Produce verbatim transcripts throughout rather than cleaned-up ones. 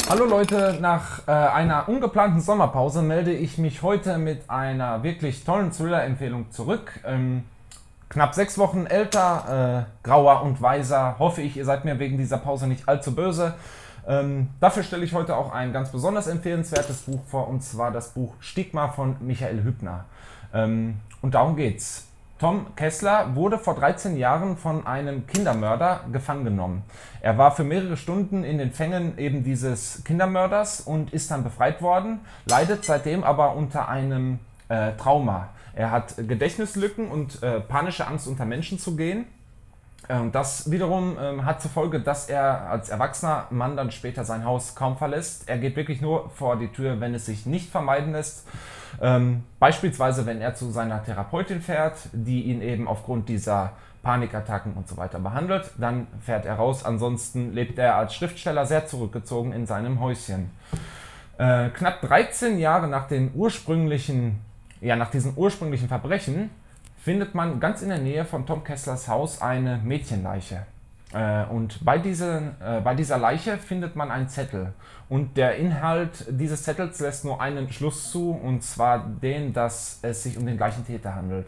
Hallo Leute, nach äh, einer ungeplanten Sommerpause melde ich mich heute mit einer wirklich tollen Thriller-Empfehlung zurück. Ähm, knapp sechs Wochen älter, äh, grauer und weiser. Hoffe ich, ihr seid mir wegen dieser Pause nicht allzu böse. Ähm, dafür stelle ich heute auch ein ganz besonders empfehlenswertes Buch vor, und zwar das Buch Stigma von Michael Hübner. Ähm, und darum geht's. Tom Kessler wurde vor dreizehn Jahren von einem Kindermörder gefangen genommen. Er war für mehrere Stunden in den Fängen eben dieses Kindermörders und ist dann befreit worden, leidet seitdem aber unter einem äh, Trauma. Er hat Gedächtnislücken und äh, panische Angst, unter Menschen zu gehen. Ähm, das wiederum ähm, hat zur Folge, dass er als erwachsener Mann dann später sein Haus kaum verlässt. Er geht wirklich nur vor die Tür, wenn es sich nicht vermeiden lässt. Ähm, beispielsweise, wenn er zu seiner Therapeutin fährt, die ihn eben aufgrund dieser Panikattacken und so weiter behandelt, dann fährt er raus. Ansonsten lebt er als Schriftsteller sehr zurückgezogen in seinem Häuschen. Äh, knapp dreizehn Jahre nach den ursprünglichen, ja, nach diesen ursprünglichen Verbrechen findet man ganz in der Nähe von Tom Kesslers Haus eine Mädchenleiche. Äh, und bei, diese, äh, bei dieser Leiche findet man einen Zettel. Und der Inhalt dieses Zettels lässt nur einen Schluss zu, und zwar den, dass es sich um den gleichen Täter handelt.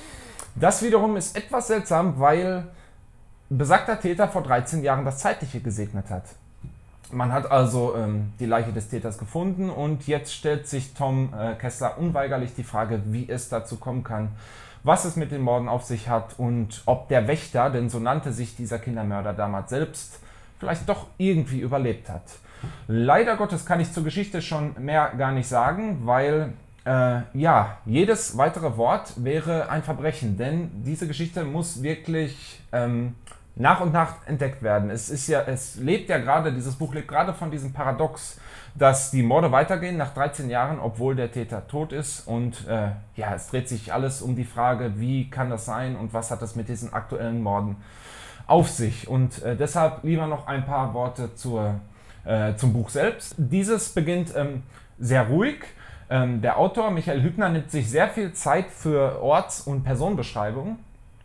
Das wiederum ist etwas seltsam, weil besagter Täter vor dreizehn Jahren das Zeitliche gesegnet hat. Man hat also ähm, die Leiche des Täters gefunden, und jetzt stellt sich Tom äh, Kessler unweigerlich die Frage, wie es dazu kommen kann, was es mit den Morden auf sich hat und ob der Wächter, denn so nannte sich dieser Kindermörder damals selbst, vielleicht doch irgendwie überlebt hat. Leider Gottes kann ich zur Geschichte schon mehr gar nicht sagen, weil äh, ja, jedes weitere Wort wäre ein Verbrechen, denn diese Geschichte muss wirklich ähm, nach und nach entdeckt werden. Es ist ja, es lebt ja gerade, dieses Buch lebt gerade von diesem Paradox, dass die Morde weitergehen nach dreizehn Jahren, obwohl der Täter tot ist, und äh, ja, es dreht sich alles um die Frage, wie kann das sein und was hat das mit diesen aktuellen Morden auf sich. Und äh, deshalb lieber noch ein paar Worte zur, äh, zum Buch selbst. Dieses beginnt ähm, sehr ruhig. Ähm, der Autor Michael Hübner nimmt sich sehr viel Zeit für Orts- und Personenbeschreibungen.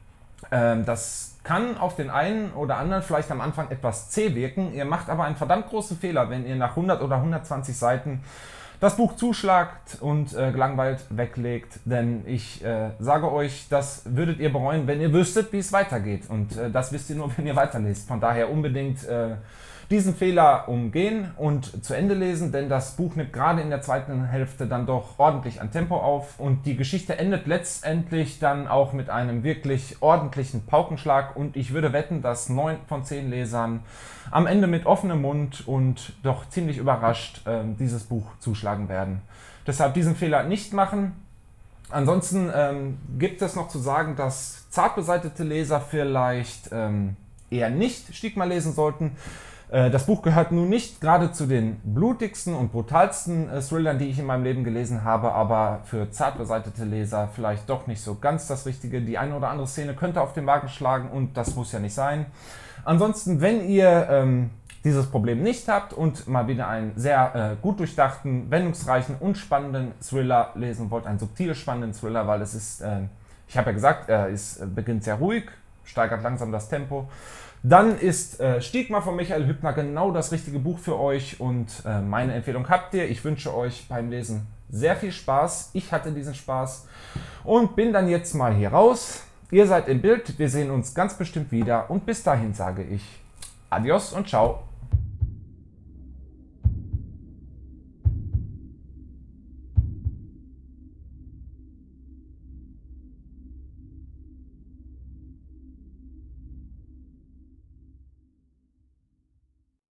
Ähm, das kann auf den einen oder anderen vielleicht am Anfang etwas zäh wirken. Ihr macht aber einen verdammt großen Fehler, wenn ihr nach hundert oder hundertzwanzig Seiten das Buch zuschlagt und äh, gelangweilt weglegt. Denn ich äh, sage euch, das würdet ihr bereuen, wenn ihr wüsstet, wie es weitergeht. Und äh, das wisst ihr nur, wenn ihr weiterlest. Von daher unbedingt äh, diesen Fehler umgehen und zu Ende lesen, denn das Buch nimmt gerade in der zweiten Hälfte dann doch ordentlich an Tempo auf, und die Geschichte endet letztendlich dann auch mit einem wirklich ordentlichen Paukenschlag, und ich würde wetten, dass neun von zehn Lesern am Ende mit offenem Mund und doch ziemlich überrascht äh, dieses Buch zuschlagen werden. Deshalb diesen Fehler nicht machen. Ansonsten ähm, gibt es noch zu sagen, dass zart beseitete Leser vielleicht ähm, eher nicht Stigma lesen sollten. Das Buch gehört nun nicht gerade zu den blutigsten und brutalsten Thrillern, die ich in meinem Leben gelesen habe, aber für zart beseitete Leser vielleicht doch nicht so ganz das Richtige. Die eine oder andere Szene könnte auf den Magen schlagen, und das muss ja nicht sein. Ansonsten, wenn ihr ähm, dieses Problem nicht habt und mal wieder einen sehr äh, gut durchdachten, wendungsreichen und spannenden Thriller lesen wollt, einen subtil spannenden Thriller, weil es ist, äh, ich habe ja gesagt, er ist, beginnt sehr ruhig, steigert langsam das Tempo, dann ist äh, Stigma von Michael Hübner genau das richtige Buch für euch, und äh, meine Empfehlung habt ihr. Ich wünsche euch beim Lesen sehr viel Spaß. Ich hatte diesen Spaß und bin dann jetzt mal hier raus. Ihr seid im Bild, wir sehen uns ganz bestimmt wieder, und bis dahin sage ich Adios und ciao.